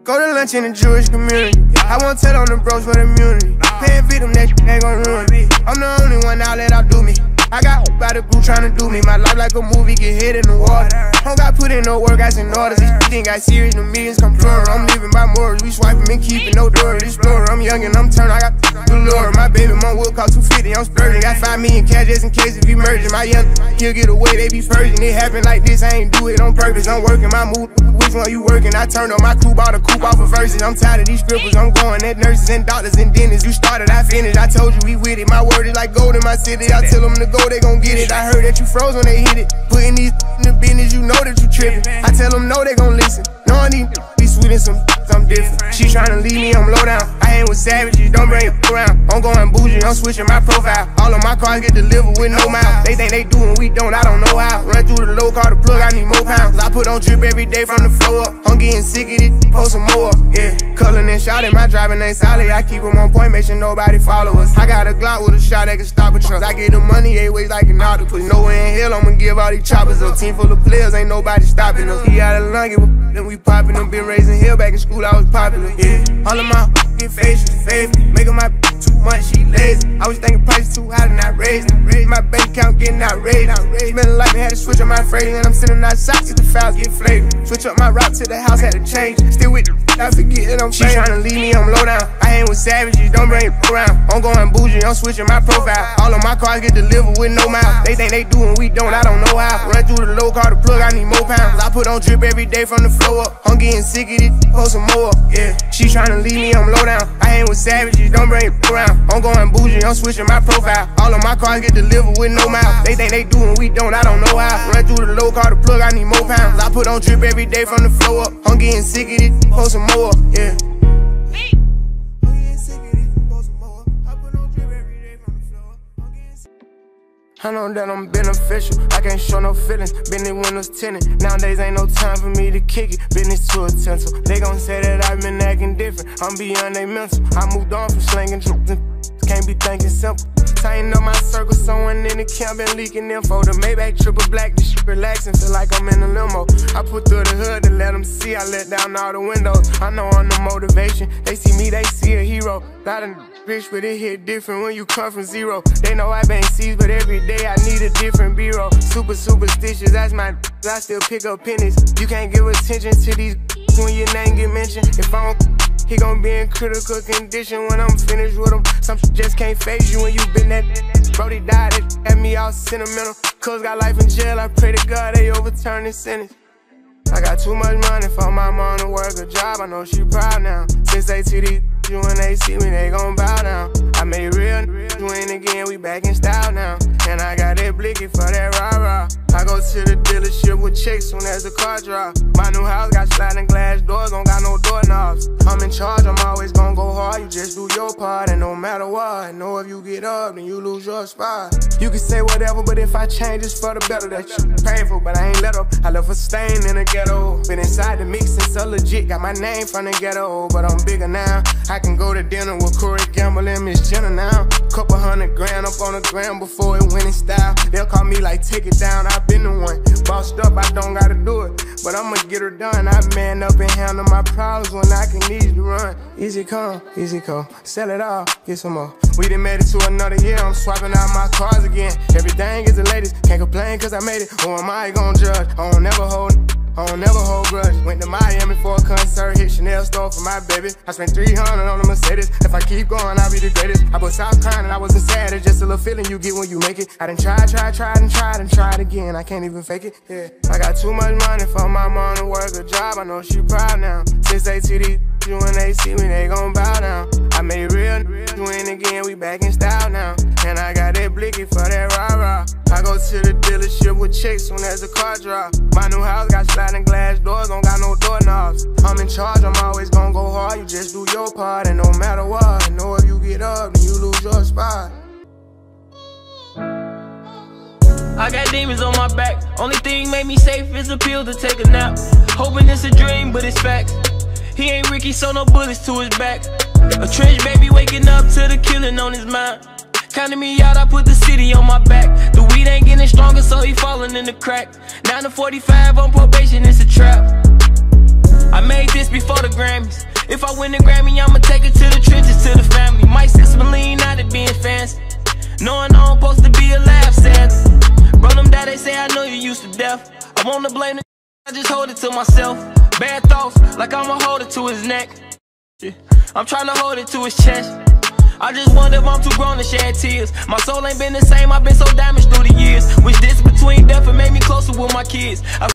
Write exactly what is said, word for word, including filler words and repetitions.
Go to lunch in the Jewish community. I won't tell on the bros for the immunity. Paying feed them, that shit ain't gon' ruin me. I'm the only one out that outdo me. I got by the group tryna do me. My life like a movie, get hit in the water. Don't got put in no work, I seen orders. These think I serious, the millions come plural. I'm living by morals, we swiping and keeping no door. Explorer, I'm young and I'm turned, I got the lure. My baby mom will cost two fifty, I'm splurging. Got five million cash just in case if he merging. My young he'll get away, they be purging. It happen like this, I ain't do it on purpose. I'm working my mood, which one you working? I turned on my crew, bought a coupe off of verses. I'm tired of these scribbles, I'm going at nurses and doctors and dentists. You started, I finished, I told you we with it. My word is like gold in my city, I tell them to go, they gon' get it. I heard that you froze when they hit it. Putting these in the business, you know that you tripping. I tell them no, they gon' listen. Knowing these be sweet and some I'm different. She tryna leave me, I'm low down. I ain't with savages, don't bring it around. I'm going bougie, I'm switching my profile. All of my cars get delivered with no mouth. They think they do and we don't, I don't know how. Run through the low, call the plug, I need more pounds. I put on drip every day from the floor up. I'm getting sick of it, post some more up. Yeah, cullin' and shouting, my driving ain't solid. I keep them on point, make sure nobody follow us. I got a Glock with a shot that can stop a truck. I get the money eight ways like an octopus. Nowhere in hell, I'ma give all these choppers up. Team full of players, ain't nobody stopping us. He out of Lungy, then we poppin' them. Been raising hell back in school, I was popular. Yeah, all of my f***ing faces faithful. Making my too much, she lazy. I was thinking prices too high and I raised it. My bank account getting outraged. Smelling like me, had to switch up my phrase. And I'm sitting outside, get the files get flavored. Switch up my route to the house, had to change. Still with the I forget that I'm She tryna leave me, I'm low down. I ain't with savages, don't bring it around. I'm going bougie, I'm switching my profile. All of my cars get delivered with no mouth. They think they do and we don't, I don't know how. Run through the low, call the plug, I need more pounds. I put on drip every day from the floor up. I'm getting sick of it, post some more up. Yeah, she tryna leave me, I'm low down. I ain't with savages, don't bring it around. I'm going bougie, I'm switching my profile. All of my cars get delivered with no mouth. They think they do and we don't, I don't know how. Run through the low, call the plug, I need more pounds. I put on drip every day from the floor up. I'm getting sick of it, post some more up. Yeah. I know that I'm beneficial, I can't show no feelings. Been in windows tinted, nowadays ain't no time for me to kick it. Business too essential, they gon' say that I've been acting different. I'm beyond they mental, I moved on from slinging drugs and can't be thinking simple. Tighten up my circle, someone in the camp been leaking info. The Maybach triple black, this shit relaxing, feel like I'm in a limo. I put through the hood to let them see, I let down all the windows. I know I'm the motivation, they see me, they see a hero. Lot of rich, but it hit different when you come from zero. They know I bang C's, but every day I need a different B-roll. Super superstitious, that's my I still pick up pennies. You can't give attention to these when your name get mentioned. If I don't, he gon' be in critical condition when I'm finished with him. Some shit just can't phase you when you been that. Brody died, it had me all sentimental. Cuz got life in jail, I pray to God they overturn this sentence. I got too much money for my mom to work a job, I know she proud now. Since they see these you when they see me, they gon' bow down. I made real win again, we back in style now. And I got that blicky for that rah-rah. I go to the dealership with checks soon as the car drop. My new house got sliding glass doors, don't got no doorknobs. I'm in charge, I'm always gon' go hard. You just do your part, and no matter what, I know if you get up, then you lose your spot. You can say whatever, but if I change, it's for the better. That shit painful, but I ain't let up. I left a stain in the ghetto. Been inside the mix since so legit. Got my name from the ghetto, but I'm bigger now. I can go to dinner with Corey Gamble and Miss Jenna now. Couple hundred grand up on the gram before it went in style. They'll call me like, take it down, I've been the one. Bossed up, I don't gotta do it, but I'ma get her done. I man up and handle my problems when I can easily run. Easy come, easy come, sell it all, get some more. We done made it to another year, I'm swapping out my cars again. Everything is the latest, can't complain cause I made it. Who am I gon' judge? I don't never hold I don't never hold grudge. Went to Miami for a concert, hit Chanel store for my baby. I spent three hundred on a Mercedes. If I keep going, I'll be the greatest. I bust out crying and I wasn't sad. It's just a little feeling you get when you make it. I done tried, tried, tried, and tried, and tried again. I can't even fake it, yeah. I got too much money for my mom to work a job. I know she proud now. Since they see these you when they see me, they gon' bow down. I made real win again, we back in style now. And I got that blicky for that rah-rah. I go to the dealership with checks soon as the car drop. My new house got sliding glass doors, don't got no doorknobs. I'm in charge, I'm always gon' go hard. You just do your part, and no matter what, I know if you get up, then you lose your spot. I got demons on my back. Only thing made me safe is a pill to take a nap. Hoping it's a dream, but it's facts. He ain't Ricky, so no bullets to his back. A trench baby waking up to the killing on his mind. Counting me out, I put the city on my back. The weed ain't getting stronger, so he falling in the crack. Nine to forty-five on probation, it's a trap. I made this before the Grammys. If I win the Grammy, I'ma take it to the trenches, to the family. Might send some lean out of being fancy, knowing I'm supposed to be a laugh, sadly. Bro, them dad, they say I know you used to death. I wanna blame the I just hold it to myself. Bad thoughts, like I'ma hold it to his neck. I'm trying to hold it to his chest. I just wonder if I'm too grown to shed tears. My soul ain't been the same, I've been so damaged through the years. Wish this between death and made me closer with my kids. I